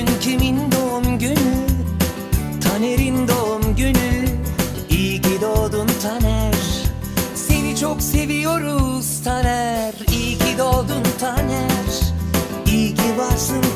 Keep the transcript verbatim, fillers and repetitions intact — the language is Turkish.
Bugün kimin doğum günü? Taner'in doğum günü. İyi ki doğdun Taner. Seni çok seviyoruz Taner. İyi ki doğdun Taner. İyi ki varsın